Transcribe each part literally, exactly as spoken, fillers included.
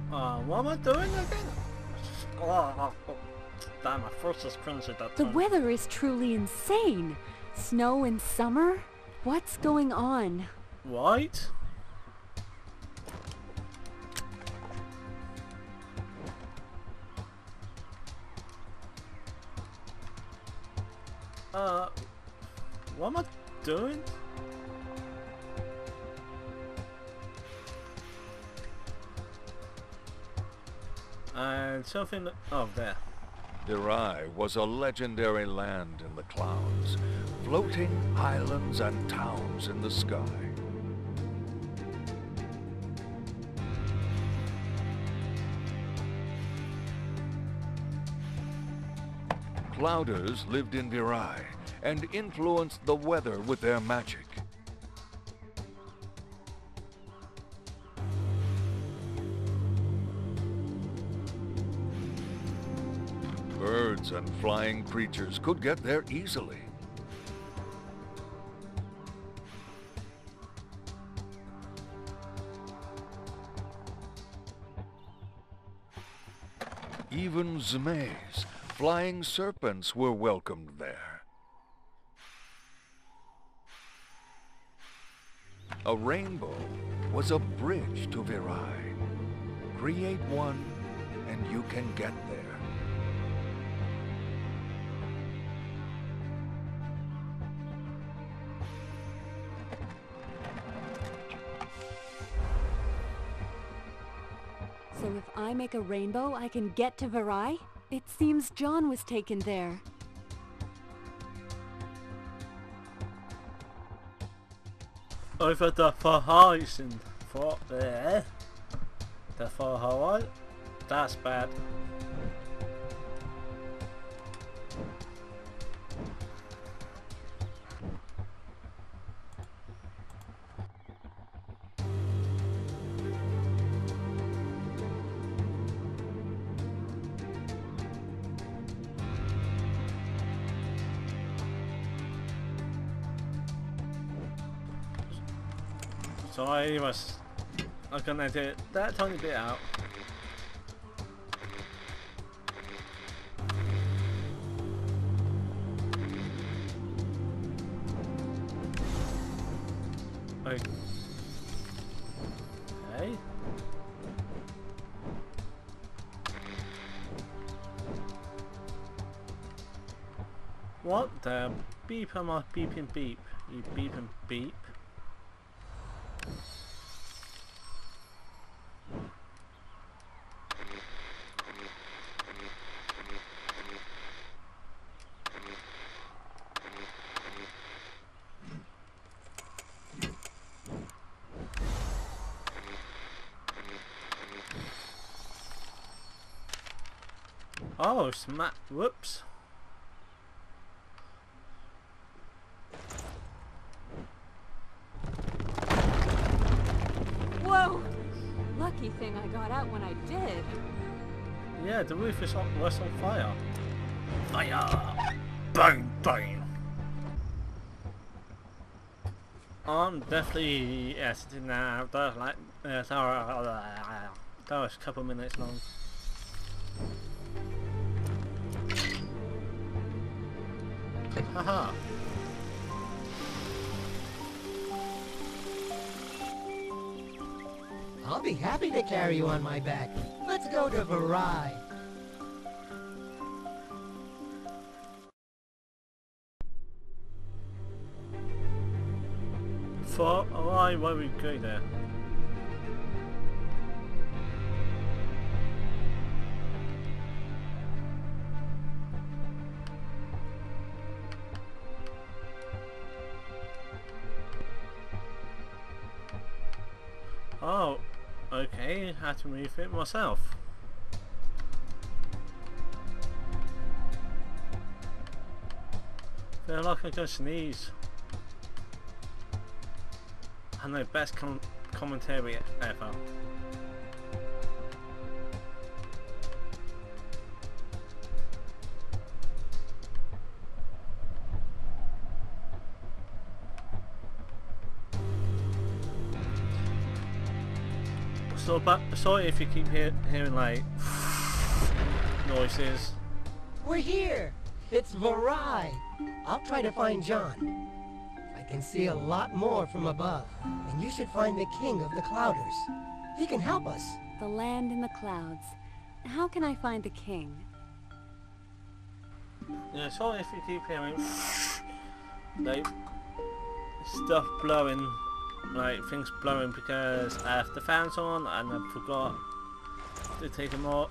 Uh, what am I doing again? Oh, oh, damn, my first is cringe at that The time. weather is truly insane. Snow in summer? What's going on? Right? Uh, what am I doing? And something. Oh, there. Virai was a legendary land in the clouds, floating islands and towns in the sky. Clouders lived in Virai and influenced the weather with their magic. Birds and flying creatures could get there easily. Even zmays, flying serpents, were welcomed there. A rainbow was a bridge to Virai. Create one and you can get there. So if I make a rainbow, I can get to Virai? It seems John was taken there. Over the horizon. For there. The horizon. That's bad. So I was I'm gonna do that tiny bit out. Okay. What the beep am I beeping beep? You beeping beep? Oh, smack! Whoops! Whoa! Lucky thing I got out when I did. Yeah, the roof is on, was on fire. Fire! Bang! Bang! I'm definitely yes now. That was like uh, that was a couple minutes long. Haha. I'll be happy to carry you on my back. Let's go to Virai. For why why we go there? Oh, okay, had to move it myself. Feel like I can sneeze. I know, best com commentary ever. So, but sorry if you keep hear, hearing like noises. We're here! It's Varai! I'll try to find John. I can see a lot more from above, and you should find the king of the Clouders. He can help us. The land in the clouds. How can I find the king? Yeah, sorry if you keep hearing like stuff blowing, like things blowing because I have the fans on and I forgot to take them off.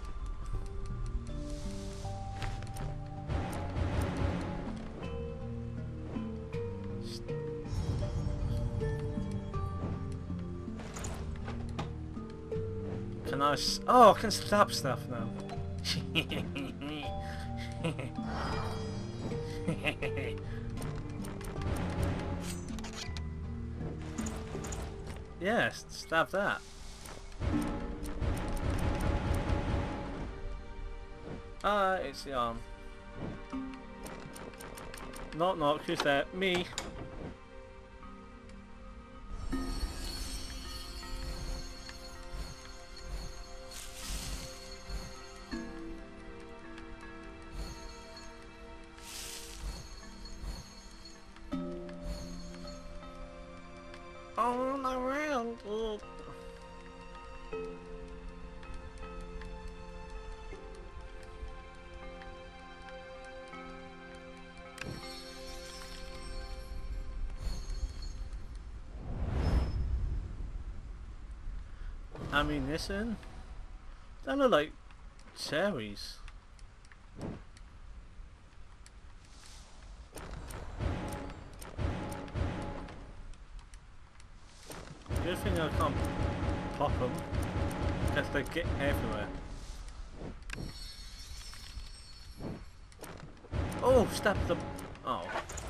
Can I s oh, I can stab stuff now. Yes, stab that. Ah, uh, it's the arm. Knock knock, who's there? Me. All around. Oh. Ammunition? That look like cherries. Good thing I can't pop them because they get everywhere. Oh, stab the. Oh.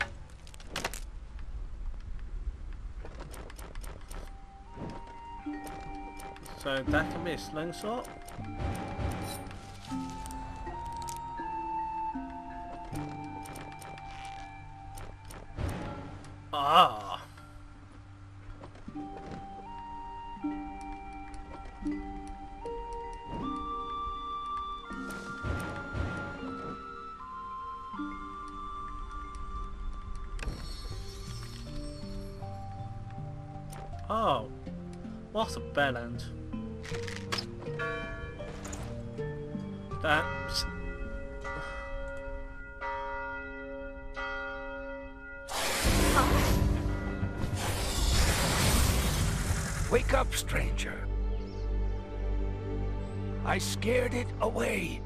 So that can be a slingshot. Ah. Oh, what's a bell end? That's... Wake up, stranger. I scared it away.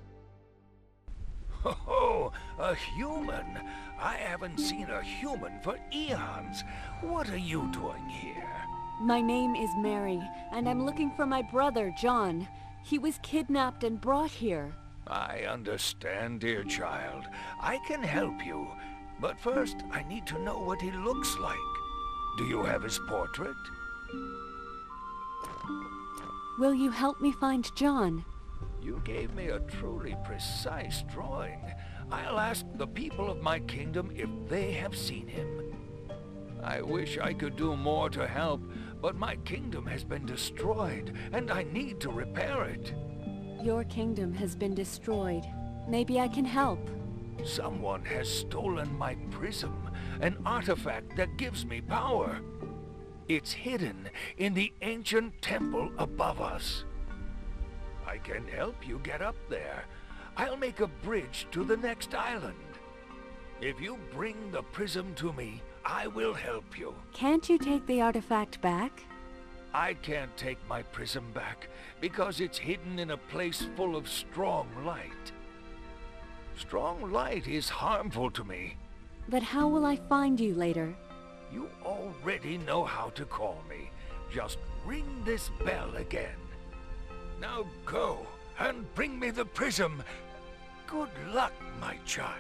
Ho ho, a human. I haven't seen a human for eons. What are you doing here? My name is Mary, and I'm looking for my brother, John. He was kidnapped and brought here. I understand, dear child. I can help you. But first, I need to know what he looks like. Do you have his portrait? Will you help me find John? You gave me a truly precise drawing. I'll ask the people of my kingdom if they have seen him. I wish I could do more to help, but my kingdom has been destroyed, and I need to repair it. Your kingdom has been destroyed. Maybe I can help. Someone has stolen my prism, an artifact that gives me power. It's hidden in the ancient temple above us. I can help you get up there. I'll make a bridge to the next island. If you bring the prism to me, I will help you. Can't you take the artifact back? I can't take my prism back because it's hidden in a place full of strong light. Strong light is harmful to me. But how will I find you later? You already know how to call me. Just ring this bell again. Now go and bring me the prism. Good luck, my child.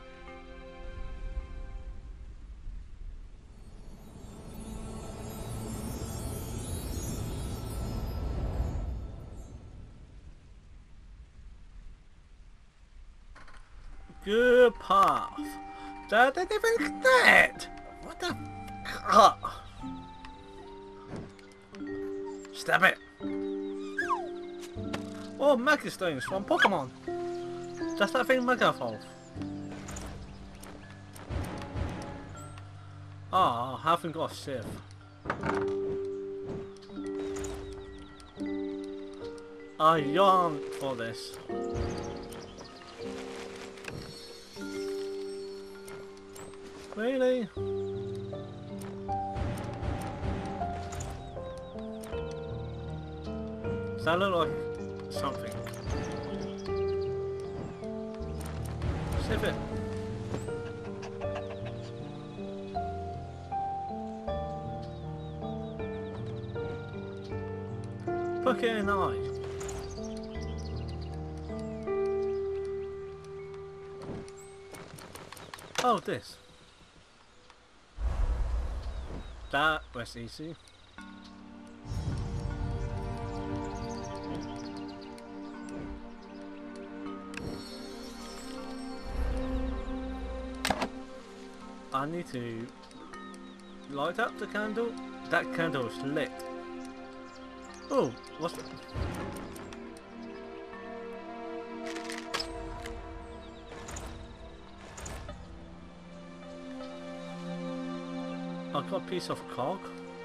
Good path. That didn't even that. What the? Oh. Stop it. Oh, Mega Stones from Pokemon. Does that thing Mega Evolve? Ah, I haven't got a sieve. I yearn for this. Really? Does that look like something? Sip it. Look at an eye. Oh, this. That was easy. I need to light up the candle. That candle is lit. Oh, what's that? I got a piece of cog.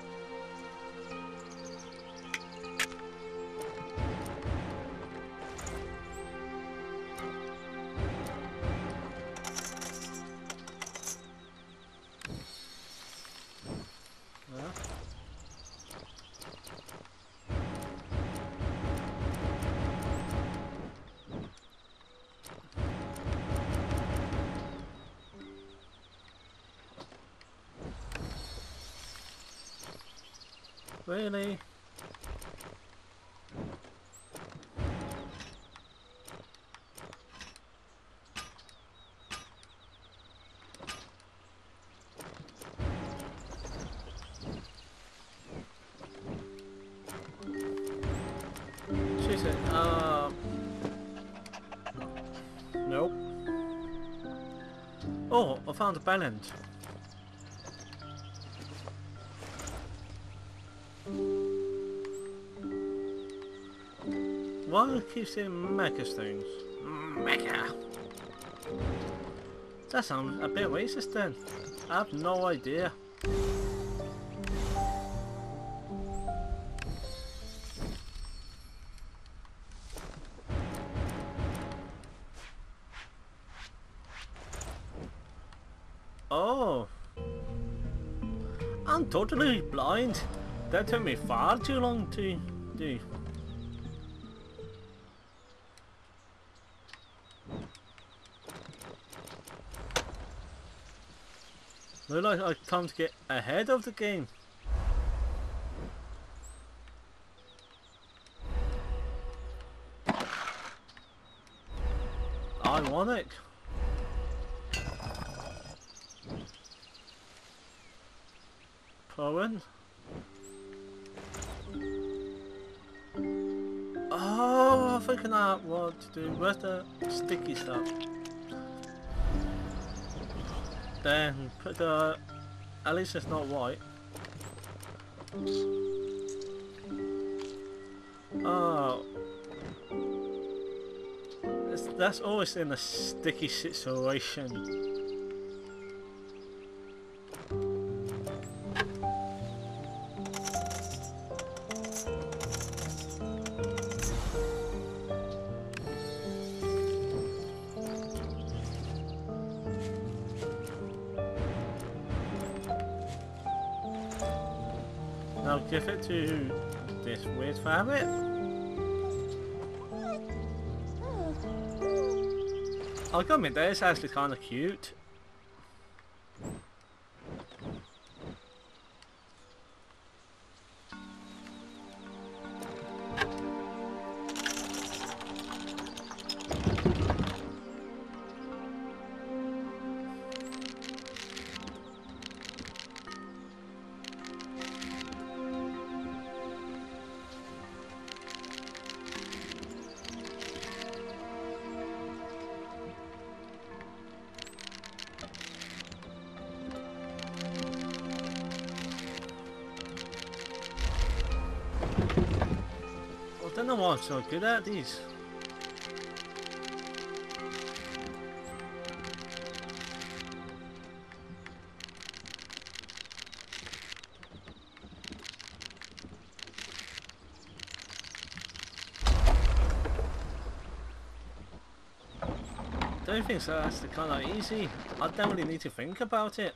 Really? She said, uh... nope. Oh, I found a balance. Why do I keep saying mecha stones? Mecha! That sounds a bit racist then. I have no idea. Oh. I'm totally blind. That took me far too long to do. Look like I come to get ahead of the game. Ironic. Cohen. Oh, I'm thinking out what to do. Where's the sticky stuff? Then put the, at least it's not white. Oh, it's, that's always in a sticky situation. Now give it to this weird rabbit. I'll go admit that it's actually kind of cute. why I'm so good at these. I don't think so. That's the kind of easy. I don't really need to think about it.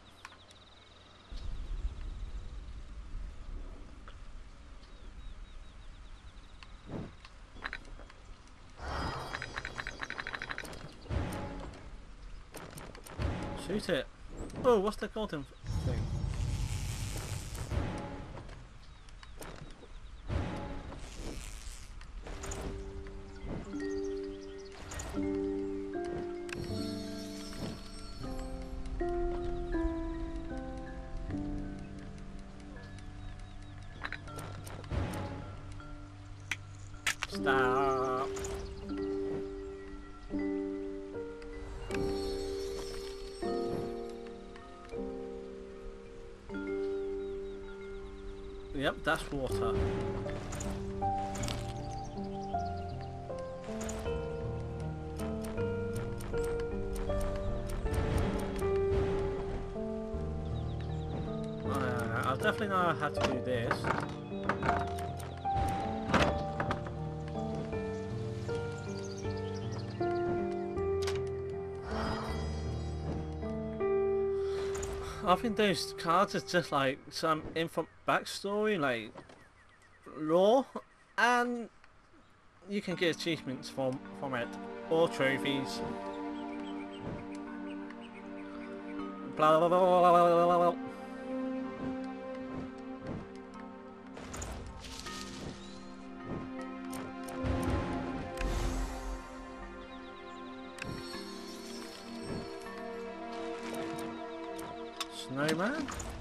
Shoot it. Oh, what's the golden thing? Stop. Yep, that's water. Uh, I'll definitely know how to do this. I think those cards are just like some info backstory, like lore, and you can get achievements from from it or trophies. Blah blah blah blah blah blah blah. Snowman?